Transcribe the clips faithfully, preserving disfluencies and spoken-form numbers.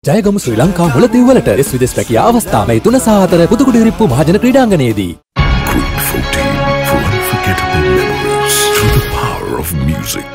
ජයගමු ශ්‍රී ලංකා මුලතිව් වලට එස් විදෙස් පැකිය අවස්ථා මේ තුන සහ හතර පුදුකුඩිරිප්පු මහජන ක්‍රීඩාංගණයේදී. Group fourteen for unforgettable memories through the power of music.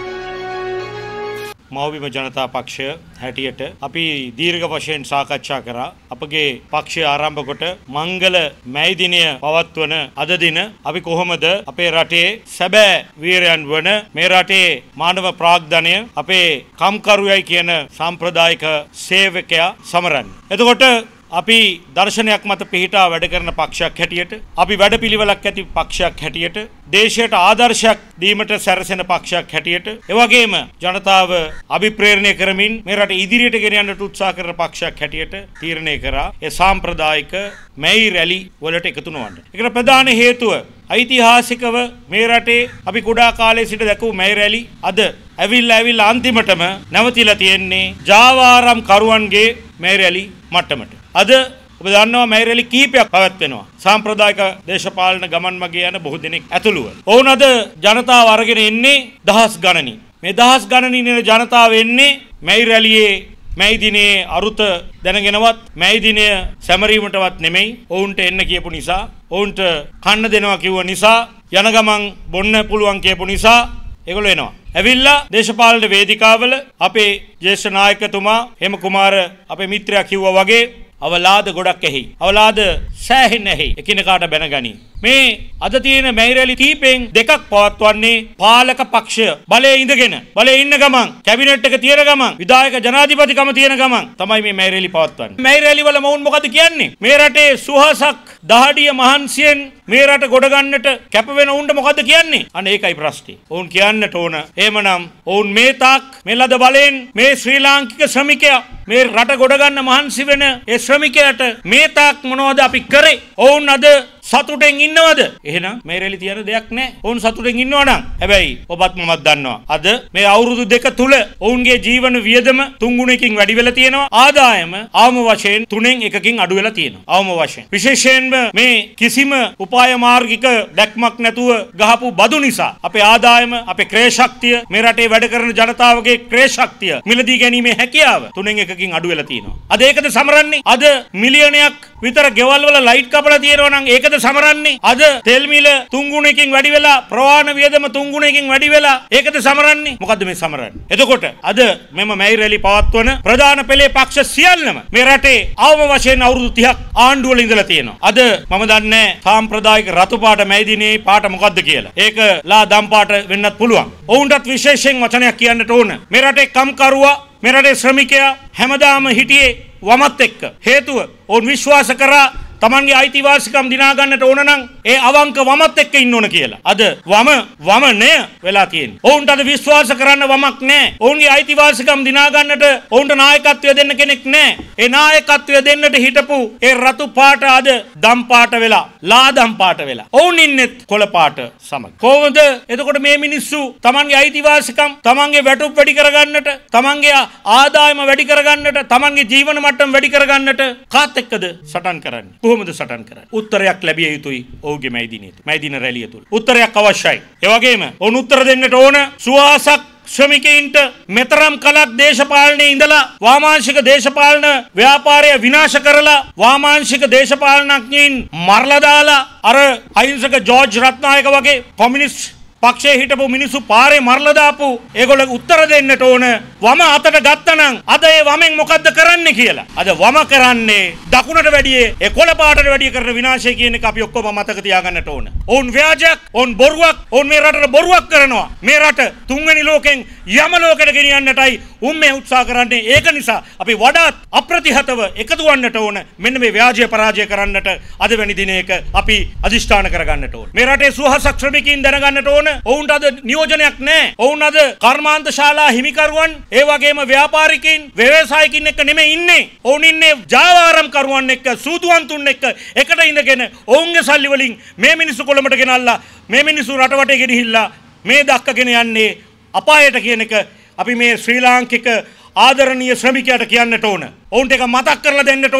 මෞබිම ජනතා පක්ෂය හැටියට අපි දීර්ඝ වශයෙන් සාකච්ඡා කරා. අපගේ පක්ෂය ආරම්භ කොට මංගල මැයි දිනය පවත්වන අද දින අපි කොහොමද අපේ රටේ සැබෑ වීරයන් වන මේ රටේ මානව ප්‍රාග්ධනය අපේ කම්කරුයයි කියන සාම්ප්‍රදායික සේවකයා සමරන්නේ. එතකොට අපි දර්ශනයක් මත පිහිටා වැඩ කරන පක්ෂයක් හැටියට අපි වැඩපිළිවෙලක් ඇති පක්ෂයක් හැටියට දේශයට ආදර්ශයක් දීමට සැරසෙන පක්ෂයක් හැටියට එවැගේම ජනතාව අභිප්‍රේරණය කරමින් මේ රට ඉදිරියට ගෙන යන්නට උත්සාහ කරන පක්ෂයක් හැටියට තීරණය කරා ඒ සාම්ප්‍රදායික මැයි රැලි වලට එකතු නොවන්න. ඒකට ප්‍රධාන හේතුව ඓතිහාසිකව මේ රටේ අපි කුඩා කාලයේ සිට දැකපු මැයි රැලි අද ඇවිල්ලා ඇවිල්ලා අන්තිමටම නැවතිලා තියෙන්නේ ජාවාරම් කරුවන්ගේ මැයි රැලි මට්ටමට. අද ඔබ දන්නවා මැයි රැලි කීපයක් පැවැත්වෙනවා. සාම්ප්‍රදායික දේශපාලන ගමන් මගේ යන බොහෝ දෙනෙක් ඇතුළුව. ඔවුන් අද ජනතාව අරගෙන එන්නේ දහස් ගණනින්. මේ දහස් ගණනින් එන ජනතාව එන්නේ මැයි රැලියේ මැයි දිනේ අරුත දැනගෙනවත් මැයි දිනය සැමරීමටවත් නෙමෙයි. ඔවුන්ට එන්න කියපු නිසා, ඔවුන්ට කන්න දෙනවා කිව්ව නිසා, යන ගමන් බොන්න පුළුවන් කියපු නිසා ඒගොල්ලෝ එනවා. ඇවිල්ලා දේශපාලන වේදිකාවල අපේ ජ්‍යෙෂ්ඨ නායකතුමා හේම කුමාර අපේ මිත්‍රයා කිව්වා වගේ අවලාද ගොඩක් ඇහි. අවලාද සෑහෙන්න ඇහි. එකිනෙකාට බැනගනි. මේ අද තියෙන මැයි රැලි කීපෙන් දෙකක් පවත්වන්නේ පාලක පක්ෂය බලයේ ඉඳගෙන බලයේ ඉන්න ගමන් කැබිනට් එක තියෙන ගමන් විධායක ජනාධිපතිකම තියෙන ගමන් තමයි මේ මැයි රැලි පවත්වන්නේ. මැයි රැලි වල මොවුන් මොකද කියන්නේ? මේ රටේ සුහසක් දහඩිය මහන්සියෙන් මේ රට ගොඩ ගන්නට කැප වෙන උන්ට මොකද කියන්නේ? අන්න ඒකයි ප්‍රශ්නේ. ඔවුන් කියන්නට ඕන. එහෙමනම් ඔවුන් මේ තාක් මේ ලද බලෙන් මේ ශ්‍රී ලාංකික ශ්‍රමිකයා මේ රට ගොඩ ගන්න මහන්සි වෙන ඒ ශ්‍රමිකයාට මේ තාක් මොනවද අපි කරේ? ඔවුන් අද සතුටෙන් ඉන්නවද? එහෙනම් මේ රැලි තියන දෙයක් නැහැ. ඔවුන් සතුටෙන් ඉන්නවා නම් හැබැයි ඔබත් මමත් දන්නවා. අද මේ අවුරුදු දෙක තුල ඔවුන්ගේ ජීවන වියදම තුන් ගුණයකින් වැඩි වෙලා තියෙනවා. ආදායම අවම වශයෙන් තුනෙන් එකකින් අඩු වෙලා තියෙනවා. අවම වශයෙන්. විශේෂයෙන්ම මේ කිසිම උපාය මාර්ගික දැක්මක් නැතුව ගහපු බදු නිසා අපේ ආදායම, අපේ ක්‍රය ශක්තිය, මේ රටේ වැඩ කරන ජනතාවගේ ක්‍රය ශක්තිය මිලදී ගැනීමේ හැකියාව තුනෙන් එකකින් අඩු වෙලා තියෙනවා. අද ඒකද සමරන්නේ? අද මිලියනයක් විතර ගෙවල් වල ලයිට් කපලා තියෙනවා නම් ඒකද සමරන්නේ? අද තෙල් මිල තුන් ගුණයකින් වැඩි වෙලා, ප්‍රවාහන වියදම තුන් ගුණයකින් වැඩි වෙලා ඒකද සමරන්නේ? මොකද්ද මේ සමරන්නේ? එතකොට අද මෙම මැයි රැලි පවත්වන ප්‍රධාන පෙළේ පක්ෂ සියල්ලම මේ රටේ අවම වශයෙන් අවුරුදු තිහක් ආණ්ඩුව වල ඉඳලා තියෙනවා. අද මම දන්නේ සාම්ප්‍රදායික රතු පාට මැයි දිනේ පාට මොකද්ද කියලා. ඒක ලා දම් පාට වෙන්නත් පුළුවන්. ඔවුන්ටත් විශේෂයෙන් වචනයක් කියන්නට ඕන. මේ රටේ කම්කරුවා, මේ රටේ ශ්‍රමිකයා හැමදාම හිටියේ වමත් එක්ක. හේතුව ඔවුන් විශ්වාස කරා තමන්ගේ අයිතිවාසිකම් දිනා ගන්නට ඕන නම් ඒ අවංක වමත් එක්ක ඉන්න ඕන කියලා. අද වම වමනය වෙලා තියෙන්නේ. ඔවුන්ට අද විශ්වාස කරන්න වමක් නැහැ. ඔවුන්ගේ අයිතිවාසිකම් දිනා ගන්නට ඔවුන්ට නායකත්වය දෙන්න කෙනෙක් නැහැ. ඒ නායකත්වය දෙන්නට හිටපු ඒ රතු පාට අද දම් පාට වෙලා, ලා දම් පාට වෙලා. ඔවුන් ඉන්නෙත් කොළ පාට සමග. කොහොමද එතකොට මේ මිනිස්සු තමන්ගේ අයිතිවාසිකම්, තමන්ගේ වැටුප් වැඩි කරගන්නට, තමන්ගේ ආදායම වැඩි කරගන්නට, තමන්ගේ ජීවන මට්ටම වැඩි කරගන්නට කාත් එක්කද සටන් කරන්නේ? කොහොමද සටන් කරන්නේ? උත්තරයක් ලැබිය යුතුයි ඔහුගේ මැයි දිනේ. මැයි දින රැළිය තුල. උත්තරයක් අවශ්‍යයි. ඒ වගේම ඔවුන් උත්තර දෙන්නට ඕන සුවාසක් ශ්‍රමිකයින්ට මෙතරම් කලක් දේශපාලනයේ ඉඳලා වාමාංශික දේශපාලන ව්‍යාපාරය විනාශ කරලා වාමාංශික දේශපාලනඥයින් මරලා දාලා අර අහිංසක ජෝර්ජ් රත්නායක වගේ කොමියුනිස්ට් පක්ෂයේ හිටපු මිනිස්සු පාරේ මරලා දාපු ඒගොල්ලෝ උත්තර දෙන්නට ඕන. වම අතට ගත්තනම් අද ඒ වමෙන් මොකද්ද කරන්නේ කියලා. අද වම කරන්නේ දකුණට වැඩිය ඒ කොළ පාටට වැඩිය කරන විනාශය කියන එක අපි ඔක්කොම මතක තියාගන්නට ඕන. ඔවුන් ව්‍යාජයක්, ඔවුන් බොරුවක්, ඔවුන් මේ රටට බොරුවක් කරනවා. මේ රට තුන්වෙනි ලෝකෙන් යම ලෝකෙට ගෙනියන්නටයි උන් මේ උත්සාහ කරන්නේ. ඒක නිසා අපි වඩාත් අප්‍රතිහතව එකතු වන්නට ඕන. මෙන්න මේ ව්‍යාජය පරාජය කරන්නට අද වැනි දිනයක අපි අදිෂ්ඨාන කරගන්නට ඕන. මේ රටේ සුහසක් ශ්‍රමිකයින් දැනගන්නට ඕන. ඔවුන්ට අද නියෝජනයක් නැහැ. ඔවුන් අද කර්මාන්ත ශාලා හිමිකරුවන්, ඒ වගේම ව්‍යාපාරිකයින්, ව්‍යවසායිකින් එක්ක නෙමෙයි ඉන්නේ. ඔවුන් ඉන්නේ ජාවාරම් කරුවන් එක්ක, සූදුවන්තුන් එක්ක එකට ඉඳගෙන ඔවුන්ගේ සල්ලි වලින් මේ මිනිස්සු කොළඹට ගෙනල්ලා මේ මිනිස්සු රට වටේ ගෙනහිල්ලා මේ දක්කගෙන යන්නේ අපායට කියන එක අපි මේ ශ්‍රී ලාංකික ආදරණීය ශ්‍රමිකයාට කියන්නට ඕන. ඔවුන්ට එක මතක් කරලා දෙන්නට ඕන.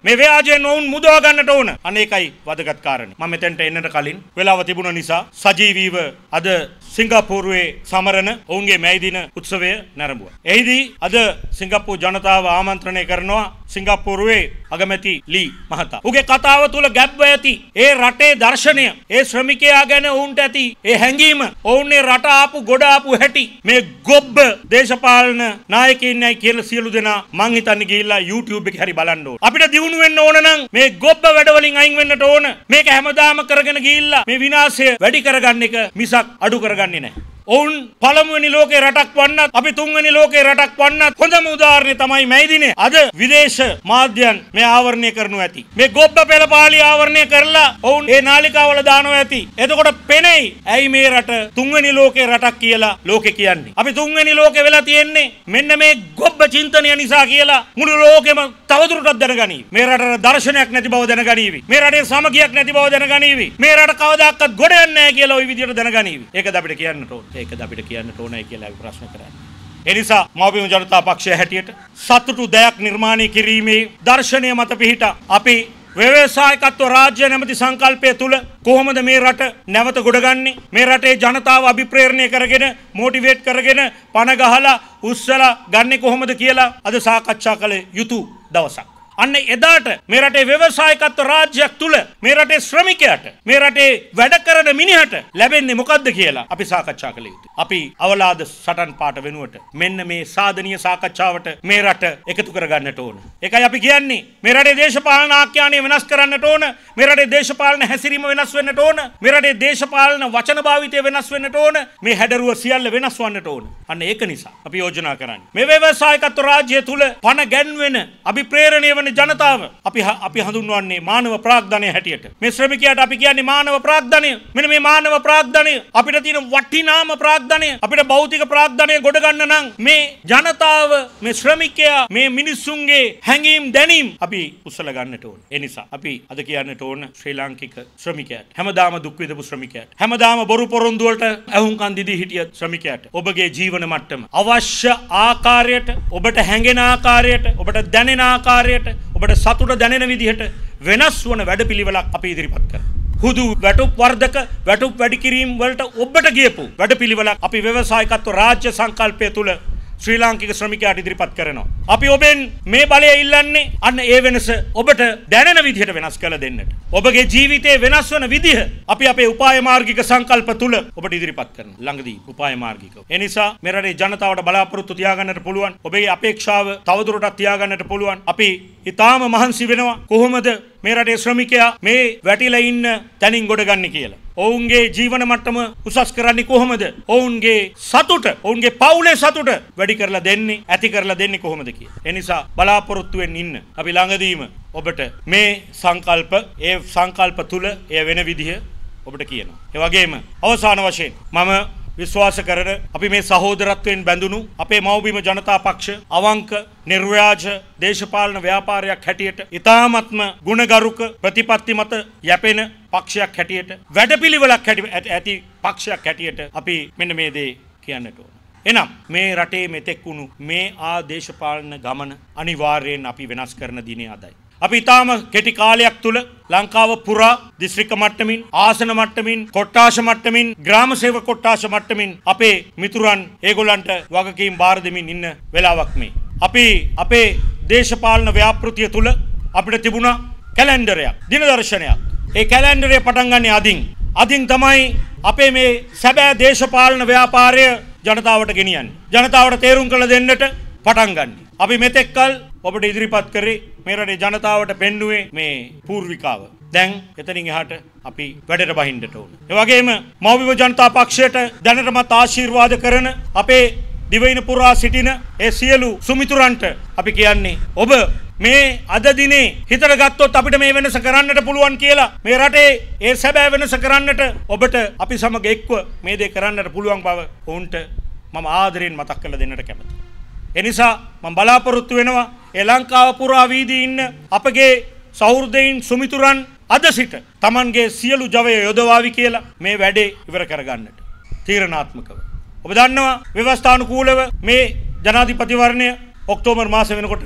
මේ ව්‍යාජයෙන් ඔවුන් මුදවා ගන්නට ඕන. අනේකයි වැදගත් කාරණේ. මම මෙතෙන්ට එන්නට කලින් වෙලාව තිබුණ නිසා සජීවීව අද සිංගප්පූරුවේ සමරන ඔවුන්ගේ මැයිදින උත්සවය නැරඹුවා. එහිදී අද සිංගප්පූරු ජනතාව ආමන්ත්‍රණය කරනවා සිංගප්පූරුවේ අගමැති ලී මහතා. ඔහුගේ කතාව තුළ ගැබ්ව ඇති ඒ රටේ දර්ශනය, ඒ ශ්‍රමිකයා ගැන ඔවුන්ට ඇති ඒ හැඟීම, ඔවුන්ගේ රට ආපු ගොඩ ආපු හැටි, මේ ගොබ්බ දේශපාලන නායකයින්යි කියලා සියලු දෙනා මං හිතන්නේ ගිහිල්ලා YouTube එකේ හරි බලන්න ඕන. අපිට දියුණු වෙන්න ඕන නම් මේ ගොබ්බ වැඩවලින් අයින් වෙන්නට ඕන. මේක හැමදාම කරගෙන ගිහිල්ලා මේ විනාශය වැඩි කරගන්න එක මිසක් අඩු කරගන්නේ නැහැ. ඔවුන් පළමුවෙනි ලෝකේ රටක් වන්නත් අපි තුන්වෙනි ලෝකේ රටක් වන්නත් හොඳම උදාහරණය තමයි මැයිදිනේ. අද විදේශ මාධ්‍යයන් මේ ආවරණය කරනු ඇති. මේ ගොබ්බ පෙළපාලි ආවරණය කරලා ඔවුන් ඒ නාලිකාවල දානවා ඇති. එතකොට පෙනෙයි ඇයි මේ රට තුන්වෙනි ලෝකේ රටක් කියලා ලෝකේ කියන්නේ. අපි තුන්වෙනි ලෝකේ වෙලා තියෙන්නේ මෙන්න මේ ගොබ්බ චින්තනය නිසා කියලා මුළු ලෝකෙම තවදුරටත් දැනගනීවි. මේ රටට දර්ශනයක් නැති බව දැනගනීවි. මේ රටේ සමගියක් නැති බව දැනගනීවි. මේ රට කවදාකවත් ගොඩ යන්නේ නැහැ කියලා ওই විදිහට දැනගනීවි. ඒකද අපිට කියන්නට ඕනේ. ඒකද අපිට කියන්නට ඕනයි කියලා අපි ප්‍රශ්න කරන්නේ. ඒ නිසා මව්බිම ජනතා පක්ෂය හැටියට සතුටු දයක් නිර්මාණය කිරීමේ දර්ශනය මත පිහිටා අපි ව්‍යවසායකත්ව රාජ්‍ය නැමැති සංකල්පය තුල කොහොමද මේ රට නැවත ගොඩගන්නේ, මේ රටේ ජනතාව අභිප්‍රේරණය කරගෙන මොටිවේට් කරගෙන පණ ගහලා උස්සලා ගන්නේ කොහොමද කියලා අද සාකච්ඡා කළ යුතු දවසක්. අන්න එදාට මේ රටේ ව්‍යවසායකත්ව රාජ්‍යයක් තුල මේ රටේ ශ්‍රමිකයාට, මේ රටේ වැඩ කරන මිනිහට ලැබෙන්නේ මොකද්ද කියලා අපි සාකච්ඡා කළ යුතුයි. අපි අවලාද සටන් පාට වෙනුවට මෙන්න මේ සාධනීය සාකච්ඡාවට මේ රට එකතු කරගන්නට ඕන. ඒකයි අපි කියන්නේ මේ රටේ දේශපාලන ආඛ්‍යානය වෙනස් කරන්නට ඕන. මේ රටේ දේශපාලන හැසිරීම වෙනස් වෙන්නට ඕන. මේ රටේ දේශපාලන වචන භාවිතය වෙනස් වෙන්නට ඕන. මේ හැඩරුව සියල්ල වෙනස් වන්නට ඕන. අන්න ඒක නිසා අපි යෝජනා කරන්නේ මේ ව්‍යවසායකත්ව රාජ්‍ය තුල පණ ගැන්වෙන අභිප්‍රේරණය ජනතාව අපි අපි හඳුන්වන්නේ මානව ප්‍රාග්ධනය හැටියට. මේ ශ්‍රමිකයාට අපි කියන්නේ මානව ප්‍රාග්ධනය. මෙන්න මේ මානව ප්‍රාග්ධනය අපිට තියෙන වටිනාම ප්‍රාග්ධනය. අපිට භෞතික ප්‍රාග්ධනය ගොඩ ගන්න නම් මේ ජනතාව, මේ ශ්‍රමිකයා, මේ මිනිස්සුන්ගේ හැඟීම් දැනීම් අපි උස්සලා ගන්නට ඕන. ඒ නිසා අපි අද කියන්නට ඕන ශ්‍රී ලාංකික ශ්‍රමිකයාට, හැමදාම දුක් විඳපු ශ්‍රමිකයාට, හැමදාම බොරු පොරොන්දු වලට ඇහුම්කන් දීදී හිටිය ශ්‍රමිකයාට ඔබගේ ජීවන මට්ටම අවශ්‍ය ආකාරයට, ඔබට හැඟෙන ආකාරයට, ඔබට දැනෙන ආකාරයට, ඔබට සතුට දැනෙන විදිහට වෙනස් වන වැඩපිළිවෙලක් අපි ඉදිරිපත් කරනවා. හුදු වැටුප් වර්ධක වැටුප් වැඩි කිරීම වලට ඔබට ගියපු වැඩපිළිවෙලක් අපි ව්‍යවසායකත්ව රාජ්‍ය සංකල්පය තුල ශ්‍රී ලාංකික ශ්‍රමිකයාට ඉදිරිපත් කරනවා. අපි ඔබෙන් මේ බලය ඉල්ලන්නේ අන්න ඒ වෙනස ඔබට දැනෙන විදිහට වෙනස් කළ දෙන්නට. ඔබගේ ජීවිතේ වෙනස් වන විදිහ අපි අපේ උපාය මාර්ගික සංකල්ප තුල ඔබට ඉදිරිපත් කරනවා. ළඟදී උපාය මාර්ගිකව. ඒ නිසා මේ රටේ ජනතාවට බලාපොරොත්තු තියාගන්නට පුළුවන්. ඔබේ අපේක්ෂාව තවදුරටත් තියාගන්නට පුළුවන්. අපි ඊටාම මහන්සි වෙනවා කොහොමද මේ රටේ ශ්‍රමිකයා මේ වැටිලා ඉන්න තැනින් ගොඩ ගන්න කියලා. ඔවුන්ගේ ජීවන මට්ටම උසස් කරන්නේ කොහොමද? ඔවුන්ගේ සතුට, ඔවුන්ගේ පවුලේ සතුට වැඩි කරලා දෙන්නේ, ඇති කරලා දෙන්නේ කොහොමද කියලා. ඒ නිසා බලාපොරොත්තුෙන් ඉන්න. අපි ළඟදීම ඔබට මේ සංකල්ප, ඒ සංකල්ප තුල එය වෙන විදිහ ඔබට කියනවා. ඒ වගේම අවසාන වශයෙන් මම විශ්වාස කරන අපි මේ සහෝදරත්වයෙන් බැඳුණු අපේ මව්බිම ජනතා පක්ෂ අවංක නිර්ව්‍යාජ දේශපාලන ව්‍යාපාරයක් හැටියට ඉතාමත්ම ගුණගරුක ප්‍රතිපත්ති මත යැපෙන පක්ෂයක් හැටියට වැඩපිළිවෙලක් ඇති පක්ෂයක් හැටියට අපි මෙන්න මේ දේ කියන්නට ඕන. එනම් මේ රටේ මෙතෙක් වුණු මේ ආ දේශපාලන ගමන අනිවාර්යයෙන් අපි වෙනස් කරන දිනේ අදයි. අපි ඊටාම කෙටි කාලයක් තුල ලංකාව පුරා දිස්ත්‍රික්ක මට්ටමින්, ආසන මට්ටමින්, කොට්ටාශ මට්ටමින්, ග්‍රාම සේවක කොට්ටාශ මට්ටමින් අපේ මිතුරන් ඒගොල්ලන්ට වගකීම් බාර දෙමින් ඉන්න වෙලාවක් මේ. අපි අපේ දේශපාලන ව්‍යාපෘතිය තුල අපිට තිබුණා කැලෙන්ඩරයක්, දින දර්ශනයක්. ඒ කැලෙන්ඩරය පටන් ගන්නේ අදින්. අදින් තමයි අපේ මේ සැබෑ දේශපාලන ව්‍යාපාරය ජනතාවට ගෙනියන්නේ. ජනතාවට තේරුම් කළ දෙන්නට පටන් ගන්න. අපි මෙතෙක්කල් ඔබට ඉදිරිපත් කරේ මේ රටේ ජනතාවට පෙන්නුවේ මේ පූර්විකාව. දැන් එතනින් එහාට අපි වැඩට බහින්නට ඕන. ඒ වගේම මව්බිම ජනතා පක්ෂයට දැනටමත් ආශිර්වාද කරන අපේ දිවයින පුරා සිටින ඒ සියලු සුමිතුරන්ට අපි කියන්නේ ඔබ මේ අද දිනේ හිතට ගත්තොත් අපිට මේ වෙනස කරන්නට පුළුවන් කියලා, මේ රටේ ඒ සැබෑ වෙනස කරන්නට ඔබට අපි සමග එක්ව මේ දේ කරන්නට පුළුවන් බව ඔවුන්ට මම ආදරෙන් මතක් කරලා දෙන්නට කැමතියි. එනිසා මම බලාපොරොත්තු වෙනවා ඒ ලංකාව පුරා වීදී ඉන්න අපගේ සහෘදයින් සුමිතුරන් අද සිට Tamanගේ සියලු ජවය යොදවාවි කියලා මේ වැඩේ ඉවර කරගන්නට තීරණාත්මකව. ඔබ දන්නවා ව්‍යවස්ථානුකූලව මේ ජනාධිපතිවරණය ඔක්තෝබර් මාසෙ වෙනකොට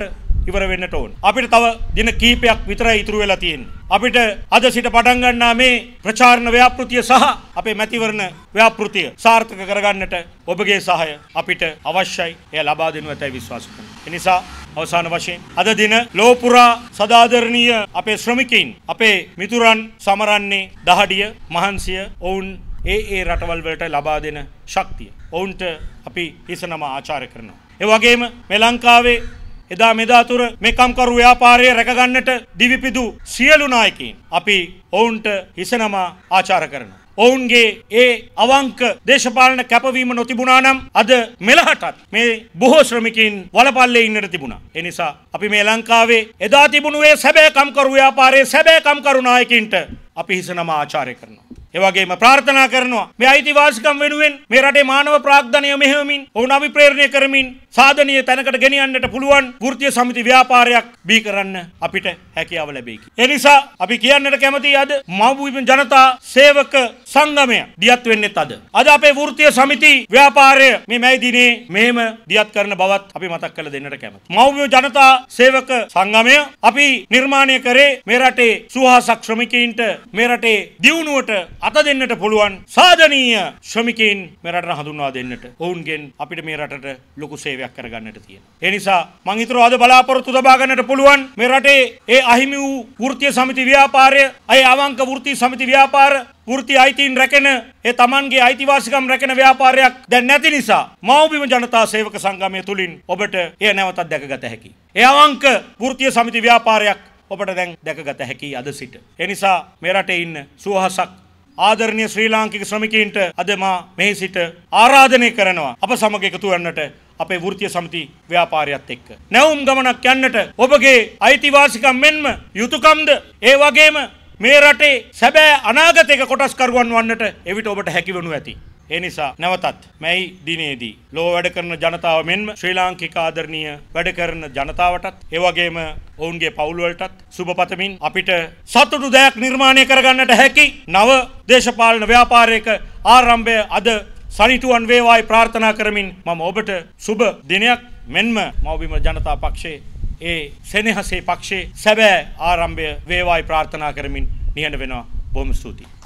ඉවර වෙන්නට ඕන. අපිට තව දින කීපයක් විතරයි ඉතුරු වෙලා තියෙන්නේ. අපිට අද සිට පටන් ගන්නා මේ ප්‍රචාරණ ව්‍යාපෘතිය සහ අපේ මැතිවරණ ව්‍යාපෘතිය සාර්ථක කරගන්නට ඔබගේ සහාය අපිට අවශ්‍යයි. එය ලබා දෙනු ඇතැයි විශ්වාස කරනවා. ඒ නිසා අවසාන වශයෙන් අද දින ලෝපුරා සදාදරණීය අපේ ශ්‍රමිකයින් අපේ මිතුරන් සමරන්නේ දහඩිය මහන්සිය ඔවුන් ඒ ඒ රටවල් වලට ලබා දෙන ශක්තිය. ඔවුන්ට අපි හිසනම ආචාර්ය කරනවා. ඒ වගේම මේ ලංකාවේ එදා මෙදා තුර මේ කම්කරු ව්‍යාපාරය රැකගන්නට දිවිපිදු සියලු නායකයින් අපි ඔවුන්ට හිසනම ආචාර්ය කරනවා. ඔවුන්ගේ ඒ අවංක දේශපාලන කැපවීම නොතිබුණා නම් අද මෙලහටත් මේ බොහෝ ශ්‍රමිකයින් වලපල්ලේ ඉන්නට තිබුණා. ඒ නිසා අපි මේ ලංකාවේ එදා තිබුණු ඒ සැබෑ කම්කරු ව්‍යාපාරයේ සැබෑ කම්කරු නායකින්ට අපි හිසනම ආචාර්ය කරනවා. ඒ වගේම ප්‍රාර්ථනා කරනවා මේ අයිතිවාසිකම් වෙනුවෙන් මේ රටේ මානව ප්‍රාග්ධනය මෙහෙයමින් ඔවුන් අභිප්‍රේරණය කරමින් සාධනීය තැනකට ගෙනියන්නට පුළුවන් වෘත්තීය සමිති ව්‍යාපාරයක් බිහි කරන්න අපිට හැකියාව ලැබෙයි. ඒ නිසා අපි කියන්නට කැමතියි අද මව්බිම ජනතා සේවක සංගමය දියත් වෙන්නේත් අද. අද අපේ වෘත්තීය සමිති ව්‍යාපාරය මේ මැයි දිනේ මෙහෙම දියත් කරන බවත් අපි මතක් කරලා දෙන්නට කැමතියි. මව්බිම ජනතා සේවක සංගමය අපි නිර්මාණය කරේ මේ රටේ සුවහසක් ශ්‍රමිකයින්ට මේ රටේ දියුණුවට අත දෙන්නට පුළුවන් සාධනීය ශ්‍රමිකයින් මේ රටට හඳුන්වා දෙන්නට ඔවුන්ගෙන් අපිට මේ රටට ලොකු සේවයක් කරගන්නට තියෙනවා. ඒ නිසා මං හිතනවා අද බලාපොරොත්තු තබා ගන්නට පුළුවන් මේ රටේ ඒ අහිමි වූ වෘත්තීය සමිති ව්‍යාපාරය, අය අවංක වෘත්තීය සමිති ව්‍යාපාර, වෘත්තීය අයිතීන් රැකෙන ඒ තමන්ගේ අයිතිවාසිකම් රැකෙන ව්‍යාපාරයක් දැන් නැති නිසා මව්බිම ජනතා සේවක සංගමය තුලින් ඔබට එය නැවතත් දැකගත හැකියි. ඒ අවංක වෘත්තීය සමිති ව්‍යාපාරයක් ඔබට දැන් දැකගත හැකියි අද සිට. ඒ නිසා මේ රටේ ඉන්න සුවහසක් ආදරණීය ශ්‍රී ලාංකික ශ්‍රමිකයින්ට අද මා මෙහි සිට ආරාධනය කරනවා අප සමග එකතු වන්නට අපේ වෘත්තීය සමිති ව්‍යාපාරයත් එක්ක නැවුම් ගමනක් යන්නට ඔබගේ අයිතිවාසිකම් මෙන්ම යුතුයකම්ද ඒ වගේම මේ රටේ සැබෑ අනාගතයක කොටස්කරුවන් වන්නට එවිට ඔබට හැකිවනු ඇති. ඒ නිසා නැවතත් මැයි දිනේදී ලෝ වැඩ කරන ජනතාව මෙන්ම ශ්‍රී ලාංකික ආදරණීය වැඩ කරන ජනතාවටත් ඒ වගේම ඔවුන්ගේ පවුල් වලටත් සුබ පතමින් අපිට සතුටු දෙයක් නිර්මාණය කරගන්නට හැකි නව දේශපාලන ව්‍යාපාරයක ආරම්භය අද සනිටුවන් වේවායි ප්‍රාර්ථනා කරමින් මම ඔබට සුබ දිනයක් මෙන්ම මව්බිම ජනතා පක්ෂයේ ඒ සෙනෙහසේ පක්ෂයේ සැබෑ ආරම්භය වේවායි ප්‍රාර්ථනා කරමින් නිහඬ වෙනවා. බොහොම ස්තුතියි.